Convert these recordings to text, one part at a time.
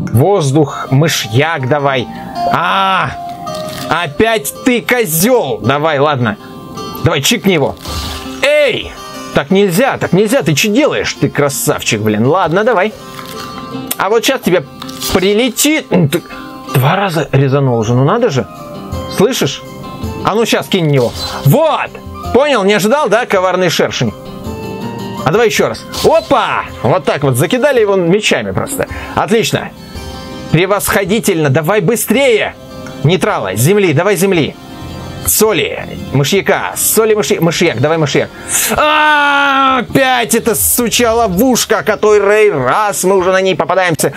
Воздух, мышьяк давай. Опять ты козел. Давай, ладно. Давай, чикни его. Эй! Так нельзя, ты что делаешь? Ты красавчик, блин. Ладно, давай. А вот сейчас тебе прилетит. Ты 2 раза резанул уже, ну надо же. Слышишь? А ну сейчас кинь его. Вот! Понял, не ожидал, да, коварный шершень? А давай еще раз. Опа! Вот так вот, закидали его мечами просто. Отлично. Превосходительно, давай быстрее. Нейтрала, земли, давай земли. Соли, мышьяка, мышьяк, давай мышьяк. Опять эта сучья ловушка, который раз мы уже на ней попадаемся.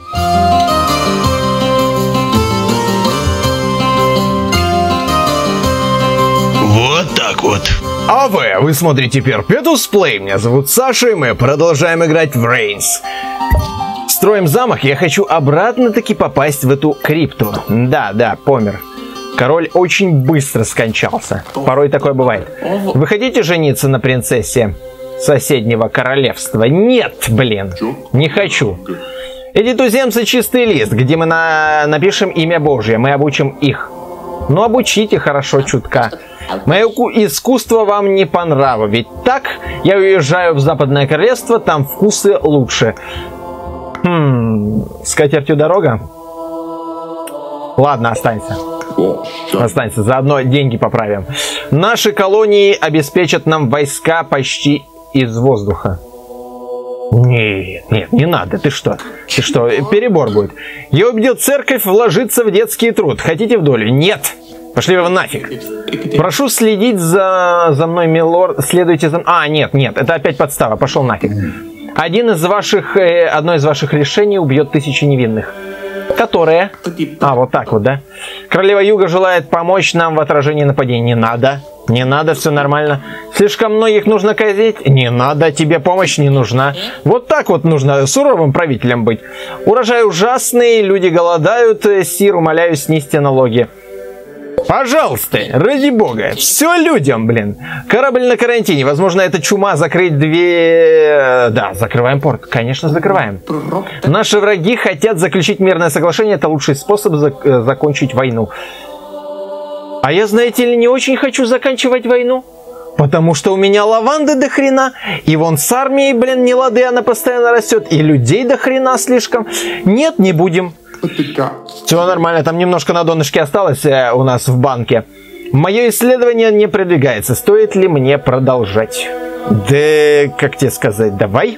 Вот так вот. А вы смотрите Perpetuous Play, меня зовут Саша, и мы продолжаем играть в Reigns. Строим замок, я хочу обратно-таки попасть в эту крипту. Да, помер. Король очень быстро скончался. Порой такое бывает. Вы хотите жениться на принцессе соседнего королевства? Нет, блин, не хочу. Эти туземцы чистый лист, где мы напишем имя Божье, мы обучим их. Ну, обучите хорошо чутка. Мое искусство вам не по нраву, ведь так я уезжаю в Западное Королевство, там вкусы лучше. С катертью дорога? Ладно, останься. Останься, заодно деньги поправим. Наши колонии обеспечат нам войска почти из воздуха. Нет, не надо, ты что, перебор будет. Я убедил церковь вложиться в детский труд. Хотите в долю? Нет. Пошли вы нафиг. Прошу следить за мной, милорд. Следуйте за мной. Нет, это опять подстава. Пошел нафиг. Одно из ваших решений убьет 1000 невинных. Которые? Вот так вот, да? Королева Юга желает помочь нам в отражении нападений. Не надо, все нормально. Слишком многих нужно казнить? Не надо, тебе помощь не нужна. Вот так вот нужно суровым правителем быть. Урожай ужасный, люди голодают, сир, умоляю, снизьте налоги. Пожалуйста, ради бога, все людям, блин. Корабль на карантине, возможно, это чума, закрыть две... Да, закрываем порт, конечно, закрываем. Наши враги хотят заключить мирное соглашение, это лучший способ закончить войну. А я, знаете ли, не очень хочу заканчивать войну. Потому что у меня лаванды до хрена, и вон с армией, блин, не лады, она постоянно растет, и людей до хрена слишком. Нет, не будем. Все нормально, там немножко на донышке осталось у нас в банке. Мое исследование не продвигается. Стоит ли мне продолжать? Да, как тебе сказать, давай.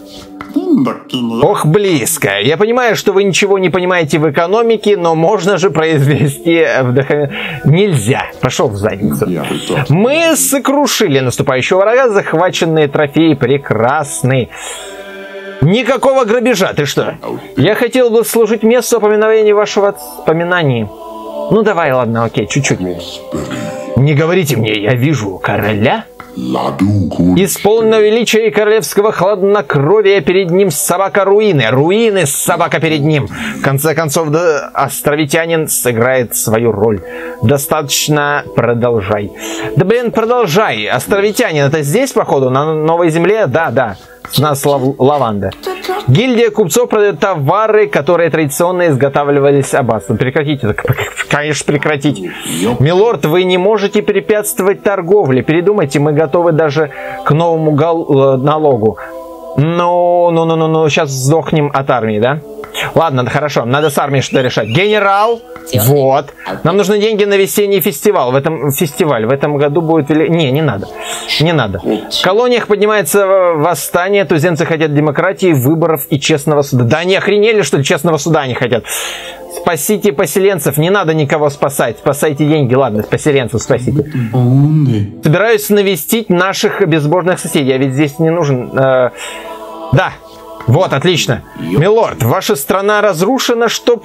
Ох, близко. Я понимаю, что вы ничего не понимаете в экономике, но можно же произвести вдохновение. Нельзя. Пошел в задницу. Мы сокрушили наступающего врага, захваченные трофеи прекрасны. Никакого грабежа, ты что? Я хотел бы служить месту упоминовения вашего воспоминаний. Ну давай, ладно, окей, чуть-чуть. Не говорите мне, я вижу короля. Исполненного величия и королевского хладнокровия перед ним собака руины. Руины, собака перед ним. В конце концов, да, островитянин сыграет свою роль. Достаточно, продолжай. Да блин, продолжай. Островитянин, это здесь, походу, на новой земле? Да. У нас лаванда. Гильдия купцов продает товары, которые традиционно изготавливались аббатством. Прекратите. Конечно, прекратить. Милорд, вы не можете препятствовать торговле. Передумайте, мы готовы даже к новому налогу. Ну, сейчас сдохнем от армии, да? Ладно, хорошо, надо с армией что-то решать. Генерал, вот. Нам нужны деньги на весенний фестиваль. В этом году будет... Не надо. В колониях поднимается восстание. Туземцы хотят демократии, выборов и честного суда. Да они охренели, что ли, честного суда они хотят? Спасите поселенцев. Не надо никого спасать. Спасайте деньги. Ладно, поселенцев спасите. Собираюсь навестить наших безбожных соседей. А ведь здесь не нужен... Да. Вот, отлично. Милорд, ваша страна разрушена, что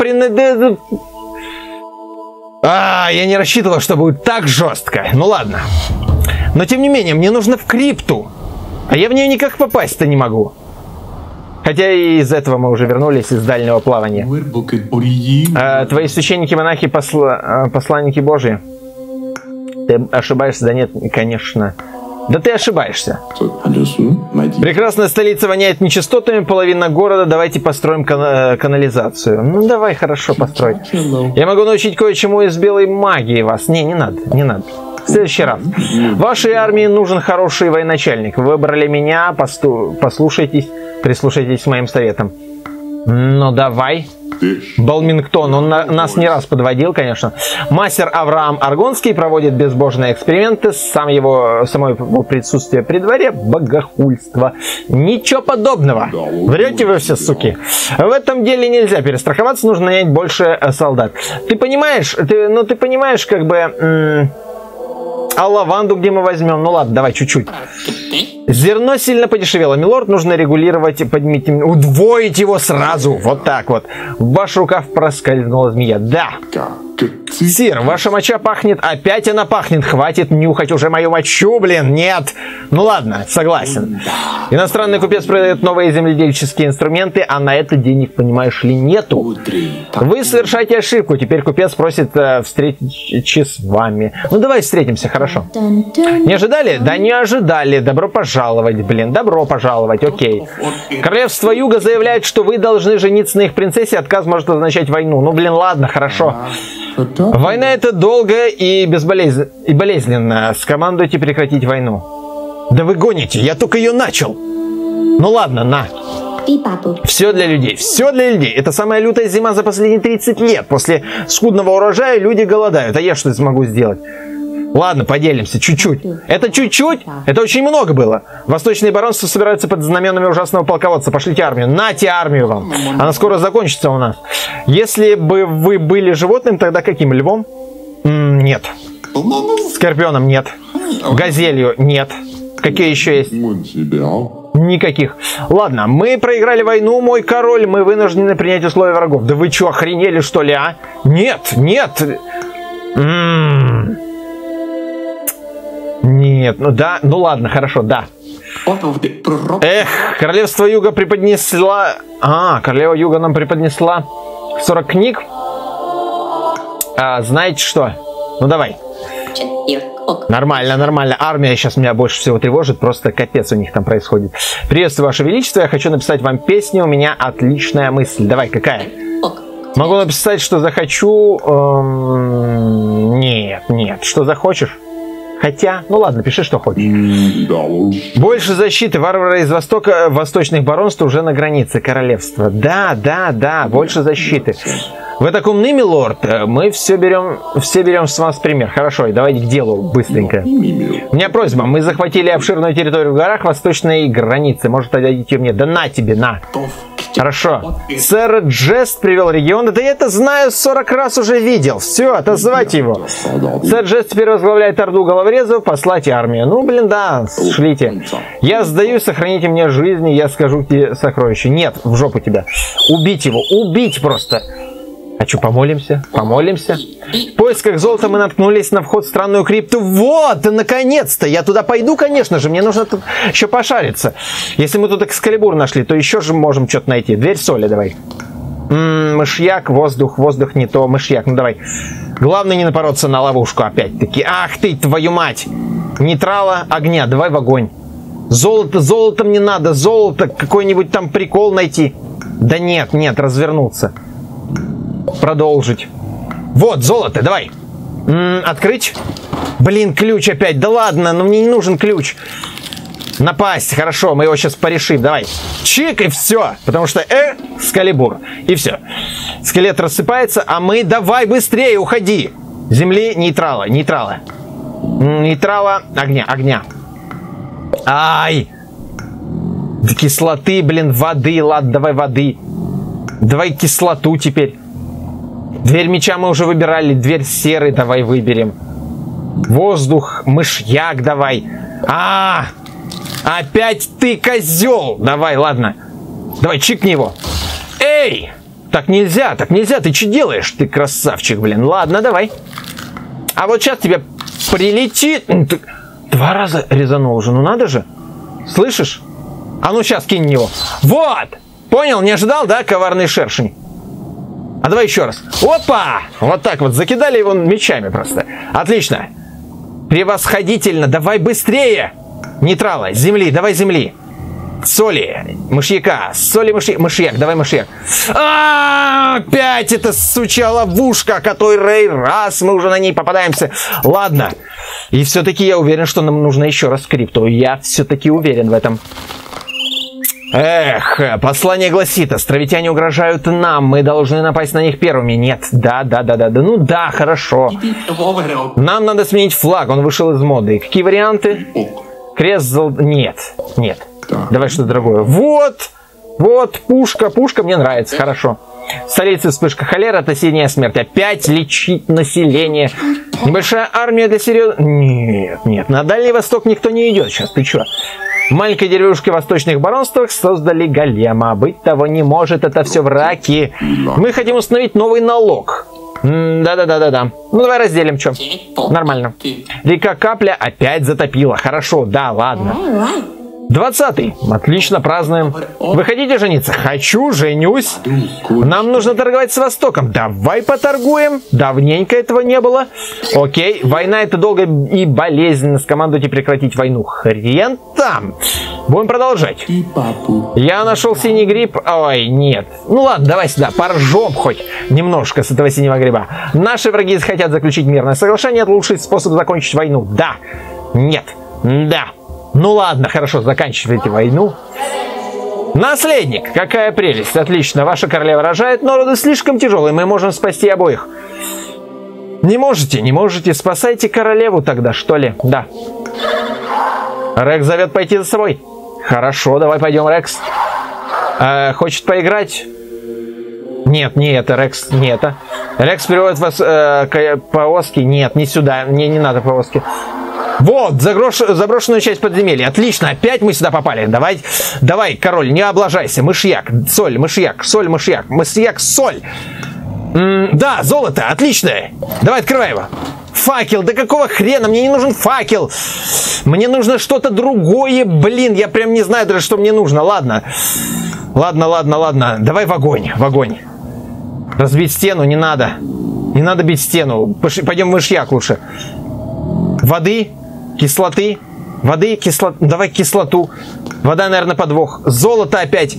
я не рассчитывал, что будет так жестко. Ну ладно. Но тем не менее, мне нужно в крипту. А я в нее никак попасть-то не могу. Хотя и из этого мы уже вернулись, из дальнего плавания. Твои священники-монахи, посланники Божьи. Ты ошибаешься? Да нет, конечно. Да ты ошибаешься. Прекрасная столица воняет нечистотами, половина города, давайте построим канализацию. Ну давай, хорошо, построй. Я могу научить кое-чему из белой магии вас. Не надо, не надо. В следующий раз. Вашей армии нужен хороший военачальник. Вы выбрали меня, послушайтесь, прислушайтесь к моим советам. Ну давай. Балмингтон, он нас не раз подводил, конечно. Мастер Авраам Аргонский проводит безбожные эксперименты. Само его присутствие при дворе — богохульство. Ничего подобного. Врете вы все, суки. В этом деле нельзя перестраховаться, нужно нанять больше солдат. Ты понимаешь, ты понимаешь, как бы... А лаванду где мы возьмем? Ну ладно, давай чуть-чуть. Зерно сильно подешевело, милорд, нужно регулировать, поднимите, удвоить его сразу. Вот так вот. В ваш рукав проскользнула змея. Да. Сир, ваша моча пахнет, опять она пахнет. Хватит нюхать уже мою мочу, блин. Нет. Ну ладно, согласен. Иностранный купец продает новые земледельческие инструменты, а на это денег, понимаешь ли, нету. Вы совершаете ошибку. Теперь купец просит встретиться с вами. Ну давай встретимся, хорошо. Не ожидали? Да не ожидали. Добро пожаловать, блин. Добро пожаловать, окей. Королевство Юга заявляет, что вы должны жениться на их принцессе. Отказ может означать войну. Ну блин, ладно, хорошо. Война — это долго и болезненно. Скомандуйте прекратить войну. Да вы гоните, я только ее начал. Ну ладно, на. Все для людей, все для людей. Это самая лютая зима за последние 30 лет. После скудного урожая люди голодают. А я что смогу сделать? Ладно, поделимся, чуть-чуть. Это чуть-чуть? Это очень много было. Восточные баронства собираются под знаменами ужасного полководца. Пошлите армию. Нате армию вам. Она скоро закончится у нас. Если бы вы были животным, тогда каким? Львом? Нет. Скорпионом? Нет. Газелью? Нет. Какие еще есть? Никаких. Ладно, мы проиграли войну, мой король. Мы вынуждены принять условия врагов. Да вы что, охренели, что ли, а? Нет, нет. Нет, ну да, ну ладно, хорошо, да. Эх, королевство Юга преподнесла... королева Юга нам преподнесла 40 книг. Знаете что? Ну давай. Нормально, нормально. Армия сейчас меня больше всего тревожит. Просто капец у них там происходит. Приветствую, Ваше Величество. Я хочу написать вам песню. У меня отличная мысль. Давай, какая? Могу написать, что захочу... Нет, нет. Что захочешь? Хотя, ну ладно, пиши, что хочешь. Больше защиты. Варвары из Востока, восточных баронств уже на границе королевства. Да, да, да, больше защиты. Вы так умны, милорд. Мы все берем с вас пример. Хорошо, и давайте к делу быстренько. У меня просьба. Мы захватили обширную территорию в горах восточной границы. Может, отдадите мне? Да на тебе, на. Хорошо. Сэр Джест привел регион. Да я это знаю, 40 раз уже видел. Все, отозвайте его. Сэр Джест теперь возглавляет орду головорезов. Послать армию. Ну, блин, да, шлите. Я сдаюсь, сохраните мне жизнь, и я скажу тебе сокровища. Нет, в жопу тебя. Убить его. Убить просто. А что, помолимся? Помолимся. В поисках золота мы наткнулись на вход в странную крипту. Вот, наконец-то! Я туда пойду, конечно же. Мне нужно тут еще пошариться. Если мы тут экскалибур нашли, то еще же можем что-то найти. Дверь соли давай. Мышьяк, воздух, воздух не то. Мышьяк, ну давай. Главное не напороться на ловушку опять-таки. Ах ты, твою мать! Нейтрала, огня, давай в огонь. Золото, золото мне надо. Золото, какой-нибудь там прикол найти. Да нет, нет, развернуться. Продолжить. Вот, золото, давай. Открыть. Блин, ключ опять. Да ладно, но мне не нужен ключ. Напасть, хорошо, мы его сейчас порешим. Давай. Чик, и все. Потому что, скалибур. И все. Скелет рассыпается, а мы, давай быстрее, уходи. Земли, нейтрала, нейтрала. Нейтрала, огня, огня. Ай. Да кислоты, блин, воды, ладно, давай воды. Давай кислоту теперь. Дверь меча мы уже выбирали. Дверь серый давай выберем. Воздух, мышьяк давай. Опять ты, козел. Давай, ладно. Давай, чикни его. Эй! Так нельзя, ты что делаешь? Ты красавчик, блин. Ладно, давай. А вот сейчас тебе прилетит. Ты 2 раза резанул уже, ну надо же. Слышишь? А ну сейчас кинь его. Вот! Понял, не ожидал, да, коварный шершень? А давай еще раз. Опа! Вот так вот, закидали его мечами просто. Отлично. Превосходительно, давай быстрее. Нейтрала, земли, давай земли. Соли, мышьяка, соли, мышьяк, давай мышьяк. Опять эта сучья ловушка, который раз мы уже на ней попадаемся. Ладно. И все-таки я уверен, что нам нужно еще раз скрипту. Я все-таки уверен в этом. Эх, послание гласит, островитяне угрожают нам, мы должны напасть на них первыми. Нет, да, ну да, хорошо. Нам надо сменить флаг, он вышел из моды. Какие варианты? Крест, нет. Давай что-то другое. Вот, пушка мне нравится, хорошо. Столица вспышка холера, это синяя смерть. Опять лечить население. Небольшая армия для серьезных... Нет, на Дальний Восток никто не идет сейчас, ты чё? Маленькой деревушке в восточных баронствах создали голема. Быть того не может, это все враки. Мы хотим установить новый налог. Да. Ну давай разделим, что? Нормально. Река Капля опять затопила. Хорошо, да, ладно. 20-й. Отлично, празднуем. Вы хотите жениться? Хочу, женюсь. Нам нужно торговать с Востоком. Давай поторгуем. Давненько этого не было. Окей, война это долго и болезненно. Скомандуйте прекратить войну. Хрен там. Будем продолжать. Я нашел синий гриб. Ой, нет. Ну ладно, давай сюда. Поржем хоть немножко с этого синего гриба. Наши враги хотят заключить мирное соглашение. Это лучший способ закончить войну. Да. Нет. Да. Ну ладно, хорошо, заканчивайте войну. Наследник, какая прелесть, отлично. Ваша королева рожает, но роды слишком тяжелые, мы можем спасти обоих. Не можете, спасайте королеву тогда, что ли? Да. Рекс зовет пойти за собой. Хорошо, давай пойдем, Рекс. Хочет поиграть? Нет, не это, Рекс, не это. Рекс приводит вас к повозке. Нет, не сюда, мне не надо повозки. Вот, заброшенную часть подземелья. Отлично, опять мы сюда попали. Давай, король, не облажайся. Мышьяк, соль, мышьяк, соль, мышьяк. Мышьяк, соль. Да, золото, отлично. Давай, открывай его. Факел, да какого хрена? Мне не нужен факел. Мне нужно что-то другое. Блин, я прям не знаю даже, что мне нужно. Ладно. Давай в огонь, Разбить стену не надо. Не надо бить стену. Пойдем в мышьяк лучше. Воды. Кислоты. Воды, кислоту. Давай кислоту. Вода, наверное, подвох. Золото опять.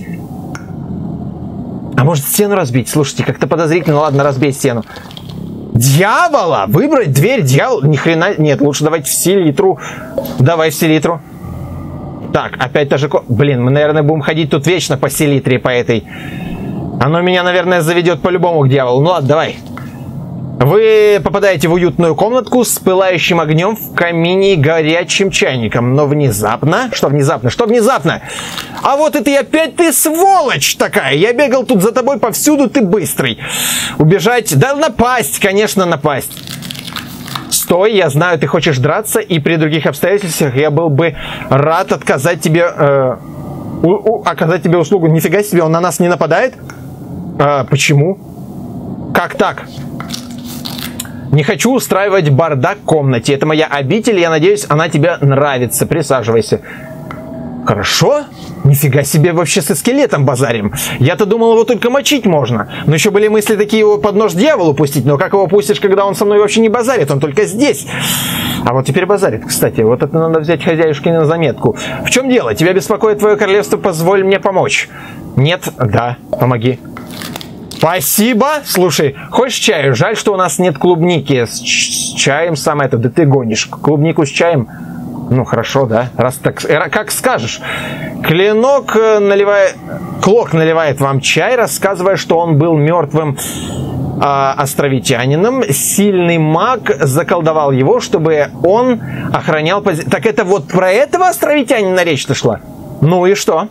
А может стену разбить? Слушайте, как-то подозрительно. Ладно, разбей стену. Дьявола! Выбрать дверь, дьявол. Ни хрена. Нет, лучше давайте в селитру. Давай в селитру. Так, опять та же... Блин, мы, наверное, будем ходить тут вечно по селитре, по этой. Оно меня, наверное, заведет по-любому к дьяволу. Ну ладно, давай. Вы попадаете в уютную комнатку с пылающим огнем в камине и горячим чайником. Но внезапно... Что внезапно? А вот это и опять ты сволочь такая! Я бегал тут за тобой повсюду, ты быстрый. Убежать... Да напасть, конечно, напасть. Стой, я знаю, ты хочешь драться, и при других обстоятельствах я был бы рад отказать тебе... оказать тебе услугу. Нифига себе, он на нас не нападает? Почему? Как так? Не хочу устраивать бардак в комнате. Это моя обитель, я надеюсь, она тебе нравится. Присаживайся. Хорошо? Нифига себе, вообще со скелетом базарим. Я-то думал, его только мочить можно. Но еще были мысли такие, его под нож дьяволу пустить. Но как его пустишь, когда он со мной вообще не базарит? Он только здесь. А вот теперь базарит, кстати. Вот это надо взять хозяюшке на заметку. В чем дело? Тебя беспокоит твое королевство? Позволь мне помочь. Нет? Да. Помоги. Спасибо. Слушай, хочешь чаю? Жаль, что у нас нет клубники. С чаем самое это. Да ты гонишь. Клубнику с чаем? Ну, хорошо, да. Раз так... Как скажешь. Клок наливает вам чай, рассказывая, что он был мертвым островитянином. Сильный маг заколдовал его, чтобы он охранял... Так это вот про этого островитянина речь-то шла? Ну и что?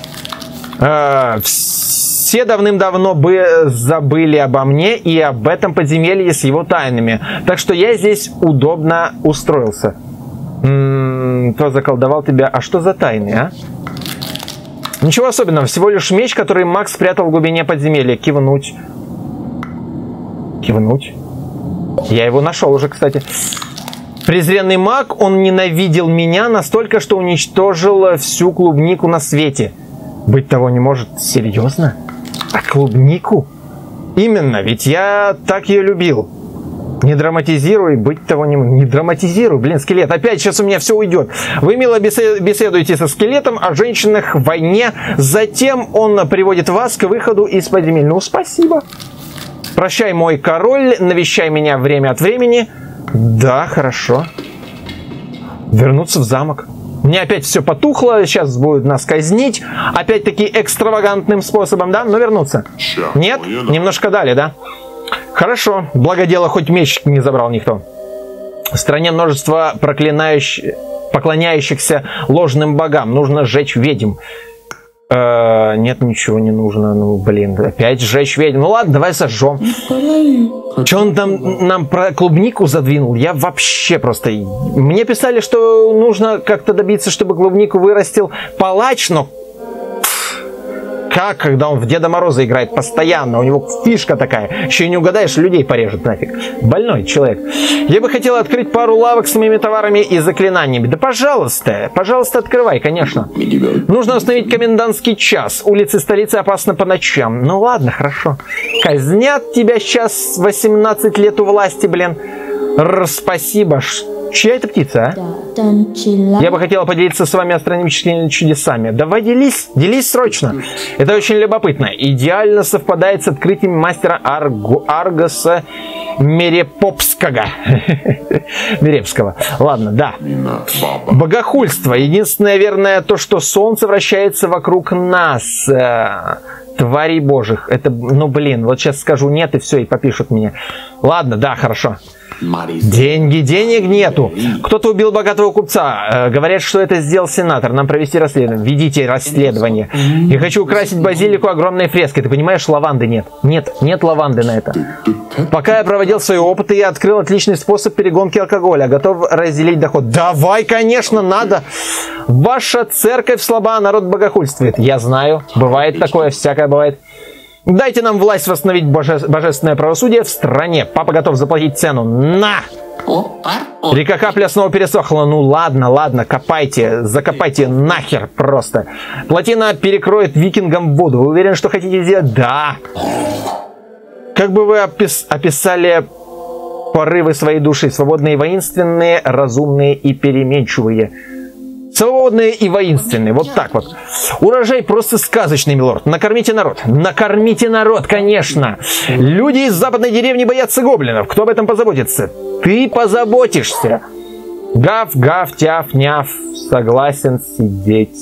Все давным-давно забыли обо мне и об этом подземелье с его тайнами. Так что я здесь удобно устроился. Кто заколдовал тебя? А что за тайны, а? Ничего особенного. Всего лишь меч, который Макс спрятал в глубине подземелья. Кивнуть. Я его нашел уже, кстати. Презренный маг, он ненавидел меня настолько, что уничтожил всю клубнику на свете. Быть того не может. Серьезно? А клубнику? Именно, ведь я так ее любил. Не драматизируй, быть того не драматизируй. Блин, скелет, опять сейчас у меня все уйдет. Вы мило беседуете со скелетом о женщинах в войне. Затем он приводит вас к выходу из подземелья. Ну, спасибо. Прощай, мой король, навещай меня время от времени. Да, хорошо. Вернуться в замок. Мне опять все потухло, сейчас будут нас казнить. Опять-таки экстравагантным способом, да? Но вернуться. Нет? Немножко дали, да? Хорошо. Благо дело, хоть меч не забрал никто. В стране множество поклоняющихся ложным богам. Нужно сжечь ведьм. Нет, ничего не нужно. Ну, блин, опять сжечь ведьм. Ну ладно, давай сожжем. Че он там нам про клубнику задвинул? Я вообще просто... Мне писали, что нужно как-то добиться, чтобы клубнику вырастил палач, но... Как, когда он в Деда Мороза играет постоянно? У него фишка такая. Еще и не угадаешь, людей порежет нафиг. Больной человек. Я бы хотел открыть пару лавок с моими товарами и заклинаниями. Да пожалуйста, пожалуйста, открывай, конечно. Нужно установить комендантский час. Улицы столицы опасны по ночам. Ну ладно, хорошо. Казнят тебя сейчас 18 лет у власти, блин. Спасибо. Чья это птица, а? Я бы хотела поделиться с вами астрономическими чудесами. Давай делись, делись срочно. Это очень любопытно. Идеально совпадает с открытием мастера Аргоса Мерепопского. Мерепского. Ладно, да. Богохульство. Единственное верное то, что солнце вращается вокруг нас. Тварей божьих. Это, ну блин, вот сейчас скажу нет и все, и попишут мне. Лядно, да, хорошо. Деньги, денег нету. Кто-то убил богатого купца. Говорят, что это сделал сенатор. Нам провести расследование. Ведите расследование. Я хочу украсить базилику огромной фреской. Ты понимаешь, лаванды нет. Нет лаванды на это. Пока я проводил свои опыты, я открыл отличный способ перегонки алкоголя. Готов разделить доход. Давай, конечно, надо. Ваша церковь слаба, народ богохульствует. Я знаю. Бывает такое, всякое бывает. Дайте нам власть восстановить божественное правосудие в стране. Папа готов заплатить цену. На! Река Капля снова пересохла. Ну ладно, ладно, копайте. Закопайте нахер просто. Плотина перекроет викингам воду. Вы уверены, что хотите сделать? Да. Как бы вы описали порывы своей души? Свободные, воинственные, разумные и переменчивые. Свободные и воинственные. Вот так вот. Урожай просто сказочный, милорд. Накормите народ. Накормите народ, конечно. Люди из западной деревни боятся гоблинов. Кто об этом позаботится? Ты позаботишься. Гав, гав, тяф, няв. Согласен сидеть.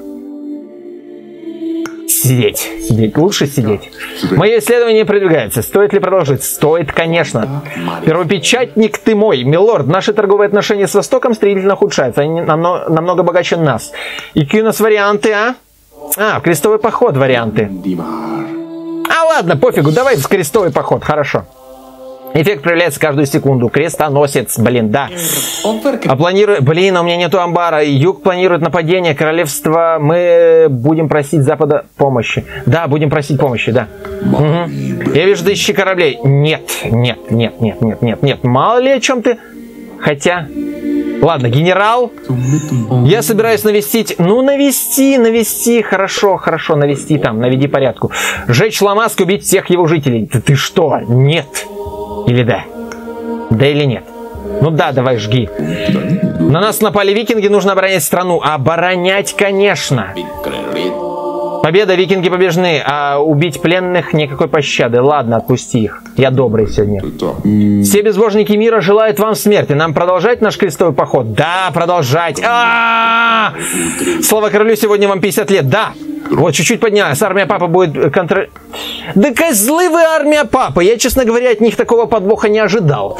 Сидеть. Лучше сидеть. Мое исследование продвигается. Стоит ли продолжить? Стоит, конечно. Первопечатник ты мой. Милорд, наши торговые отношения с Востоком стремительно ухудшаются. Они намного богаче нас. И какие у нас варианты, а? Крестовый поход варианты. Ладно, пофигу. Давай в крестовый поход. Хорошо. Эффект проявляется каждую секунду. Крестоносец, блин, да. Блин, у меня нету амбара. Юг планирует нападение. Королевство. Мы будем просить Запада помощи. Да, будем просить помощи, да. Угу. Я вижу 1000 кораблей. Нет. Мало ли о чем ты. Хотя... Ладно, генерал. Я собираюсь навестить. Ну, навести. Хорошо, навести там. Наведи порядку. Сжечь Ламаск, убить всех его жителей. Ты что? Нет. Или да? Да или нет? Ну да, давай жги. На нас напали викинги, нужно оборонять страну. Оборонять, конечно. Победа, викинги побеждены, а убить пленных никакой пощады. Ладно, отпусти их. Я добрый сегодня. Все безбожники мира желают вам смерти. Нам продолжать наш крестовый поход? Да, продолжать. Слава королю, сегодня вам 50 лет. Да. Вот, чуть-чуть поднялась. Армия папы будет контролировать. Да козлы вы, армия папы. Я, честно говоря, от них такого подвоха не ожидал.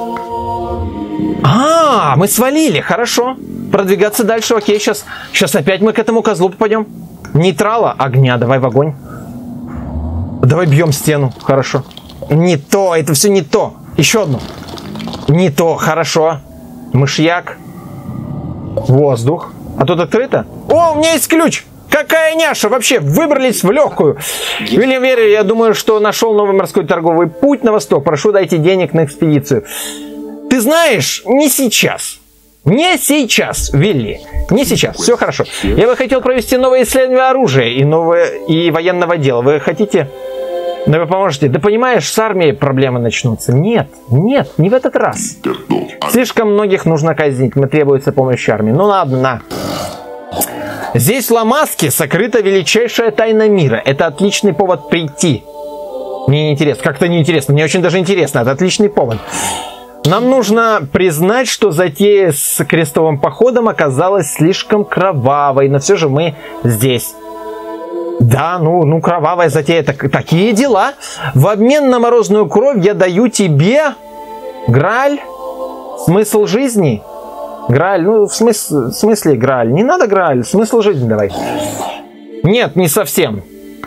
Мы свалили. Хорошо. Продвигаться дальше. Окей, сейчас опять мы к этому козлу попадем. Нейтрала. Огня. Давай в огонь. Давай бьем стену. Хорошо. Не то. Это все не то. Еще одну. Не то. Хорошо. Мышьяк. Воздух. А тут открыто? О, у меня есть ключ. Какая няша! Вообще, выбрались в легкую. Вильям Верри, я думаю, что нашел новый морской торговый путь на восток. Прошу, дайте денег на экспедицию. Ты знаешь, не сейчас. Не сейчас, Вилли. Не сейчас. Все хорошо. Я бы хотел провести новое исследование оружия и военного дела. Вы хотите? Да вы поможете. Да понимаешь, с армией проблемы начнутся. Нет, нет, не в этот раз. Слишком многих нужно казнить. Мне требуется помощь армии. Ну ладно, на. Здесь в Ламаске сокрыта величайшая тайна мира. Это отличный повод прийти. Мне неинтересно. Как-то неинтересно. Мне очень даже интересно. Это отличный повод. Нам нужно признать, что затея с крестовым походом оказалась слишком кровавой. Но все же мы здесь. Да, ну кровавая затея. Такие дела. В обмен на морозную кровь я даю тебе Грааль. Смысл жизни. Грааль, ну в смысле Грааль? Не надо Грааль, смысл жизни давай. Нет, не совсем.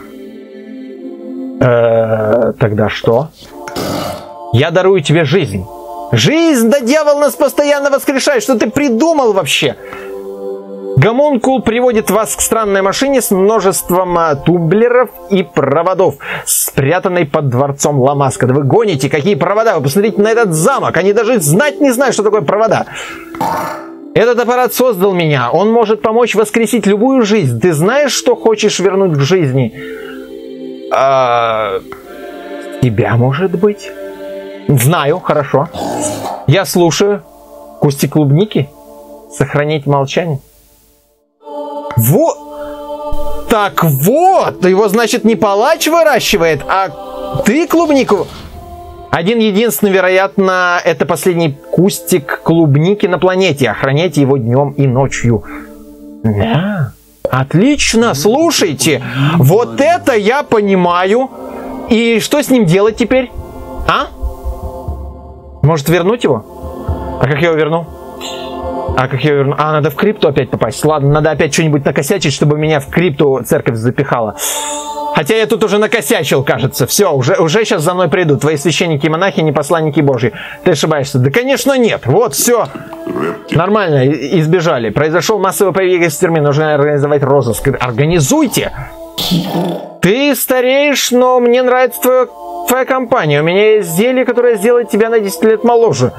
Тогда что? Я дарую тебе жизнь. Жизнь? Да дьявол нас постоянно воскрешает. Что ты придумал вообще? Гомункул приводит вас к странной машине с множеством тумблеров и проводов, спрятанной под дворцом Ламаска. Да вы гоните, какие провода? Вы посмотрите на этот замок. Они даже знать не знают, что такое провода. Этот аппарат создал меня. Он может помочь воскресить любую жизнь. Ты знаешь, что хочешь вернуть к жизни? Тебя, может быть? Знаю, хорошо. Я слушаю. Кустик клубники? Сохранить молчание? Вот. Так вот. Его, значит, не палач выращивает, а ты клубнику. Один-единственный, вероятно, это последний кустик клубники на планете. Охраняйте его днем и ночью. Да. Отлично, слушайте. Вот это я понимаю. И что с ним делать теперь? А? Может вернуть его? А как я его верну? А, надо в крипту опять попасть. Ладно, надо опять что-нибудь накосячить, чтобы меня в крипту церковь запихала. Хотя я тут уже накосячил, кажется. Все, уже сейчас за мной придут. Твои священники и монахи, не посланники Божьи. Ты ошибаешься. Да, конечно, нет. Вот, все. Нормально, избежали. Произошел массовый побег из тюрьмы. Нужно организовать розыск. Организуйте! Ты стареешь, но мне нравится твоя компания. У меня есть зелье, которое сделает тебя на 10 лет моложе.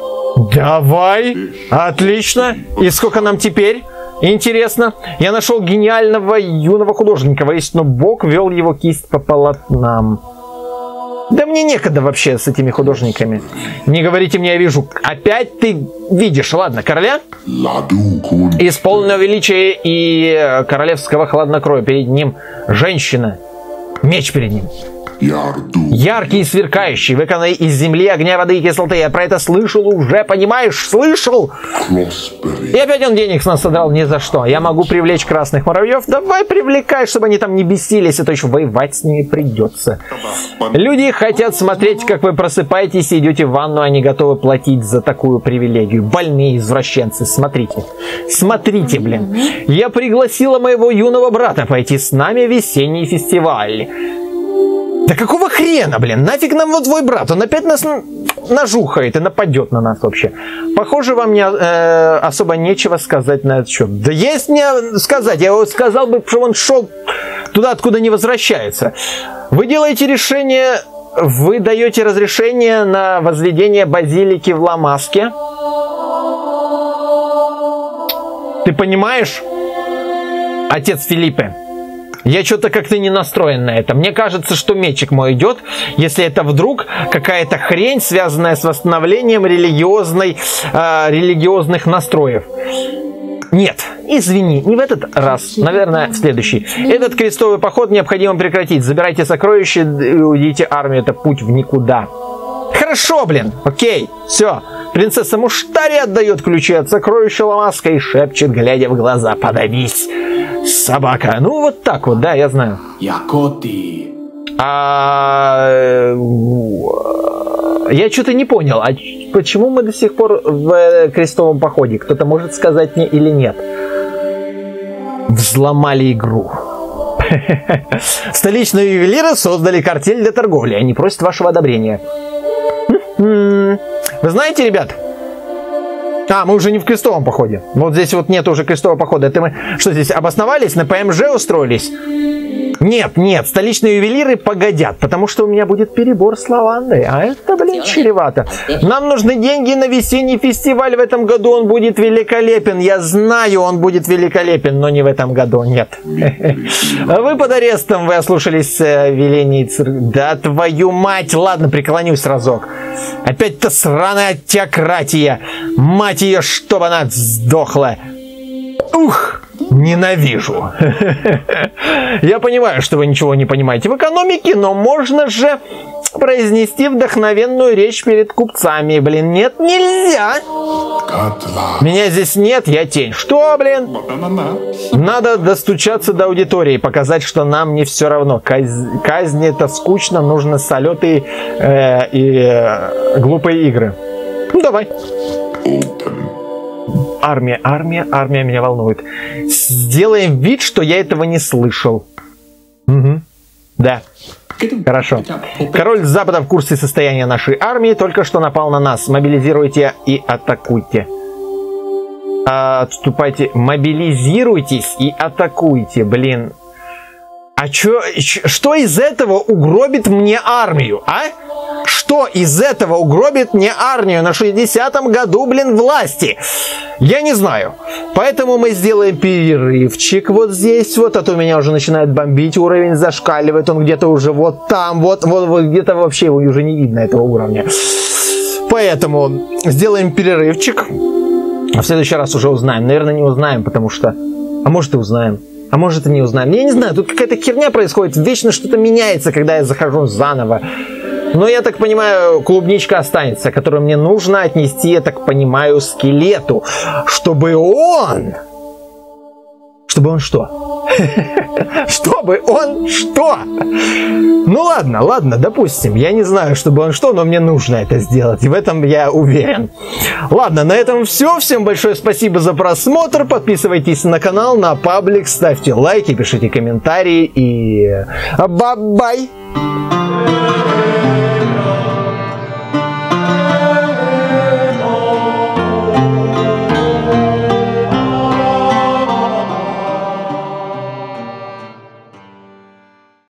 Давай. Отлично. И сколько нам теперь? Интересно. Я нашел гениального юного художника. Воистину, Бог вел его кисть по полотнам. Да мне некогда вообще с этими художниками. Не говорите мне, я вижу. Опять ты видишь. Ладно, короля? Исполненного величия и королевского хладнокровия. Перед ним женщина. Меч перед ним. Яркий и сверкающий, выкованный из земли, огня, воды и кислоты. Я про это слышал уже, понимаешь? Слышал! И опять он денег с нас содрал ни за что. Я могу привлечь красных муравьев? Давай привлекай, чтобы они там не бесились, а то еще воевать с ними придется. Люди хотят смотреть, как вы просыпаетесь и идете в ванну, они готовы платить за такую привилегию. Больные извращенцы, смотрите. Смотрите, блин. Я пригласила моего юного брата пойти с нами в весенний фестиваль. Да какого хрена, блин? Нафиг нам вот твой брат? Он опять нас нажухает и нападет на нас вообще. Похоже, вам не, особо нечего сказать на этот счет. Да есть мне сказать. Я сказал бы, что он шел туда, откуда не возвращается. Вы делаете решение, вы даете разрешение на возведение базилики в Ламаске. Ты понимаешь, отец Филиппе? Я что-то как-то не настроен на это. Мне кажется, что мечик мой идет, если это вдруг какая-то хрень, связанная с восстановлением религиозных настроев. Нет, извини, не в этот раз, наверное, в следующий. Этот крестовый поход необходимо прекратить. Забирайте сокровища и уведите армию. Это путь в никуда. Хорошо, блин, окей, все. Принцесса Муштари отдает ключи от сокровища Ламаска и шепчет, глядя в глаза: подавись, собака. Ну, вот так вот, да, я знаю. Якоти. Я что-то не понял, а почему мы до сих пор в крестовом походе? Кто-то может сказать мне или нет? Взломали игру. Столичные ювелиры создали картель для торговли. Они просят вашего одобрения. Вы знаете, ребят? Мы уже не в крестовом походе. Вот здесь вот нет уже крестового похода. Это мы что, здесь обосновались? На ПМЖ устроились? Нет, нет, столичные ювелиры погодят, потому что у меня будет перебор с лавандой, а это, блин, чревато. Нам нужны деньги на весенний фестиваль в этом году, он будет великолепен. Я знаю, он будет великолепен, но не в этом году, нет. Вы под арестом, вы ослушались велений цирка. Да твою мать, ладно, преклонюсь разок. Опять-то сраная теократия. Мать ее, чтобы она сдохла. Ух! Ненавижу. Я понимаю, что вы ничего не понимаете в экономике, но можно же произнести вдохновенную речь перед купцами. Блин, нет, нельзя. Меня здесь нет, я тень. Что, блин? Надо достучаться до аудитории, показать, что нам не все равно. Казнь это скучно, нужно салюты и глупые игры. Ну, давай. Армия меня волнует. Сделаем вид, что я этого не слышал. Угу. Да. Хорошо. Король Запада в курсе состояния нашей армии, только что напал на нас. Мобилизируйте и атакуйте. Отступайте. Мобилизируйтесь и атакуйте, блин. А что из этого угробит мне армию, а? Что из этого угробит мне армию на 60-м году, блин, власти? Я не знаю. Поэтому мы сделаем перерывчик вот здесь вот, а то меня уже начинает бомбить, уровень зашкаливает, он где-то уже вот там, вот где-то вообще его уже не видно, этого уровня. Поэтому сделаем перерывчик. А в следующий раз уже узнаем. Наверное, не узнаем, потому что... А может и узнаем. А может и не узнаем. Я не знаю, тут какая-то херня происходит. Вечно что-то меняется, когда я захожу заново. Но я так понимаю, клубничка останется, которую мне нужно отнести, я так понимаю, скелету. Чтобы он что? Чтобы он что? Ну ладно, допустим. Я не знаю, чтобы он что, но мне нужно это сделать. И в этом я уверен. Ладно, на этом все. Всем большое спасибо за просмотр. Подписывайтесь на канал, на паблик, ставьте лайки, пишите комментарии и... Бай-бай!